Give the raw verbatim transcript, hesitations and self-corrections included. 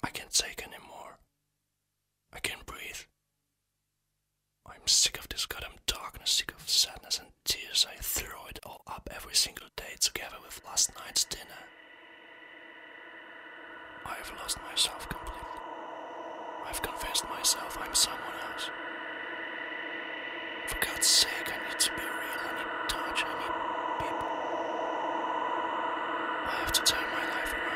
I can't take anymore. I can't breathe. I'm sick of this goddamn darkness, sick of sadness and tears. I throw it all up every single day together with last night's dinner. I have lost myself completely. I've convinced myself I'm someone else. For God's sake, I need to be real, I need touch, I need people. I have to turn my life around.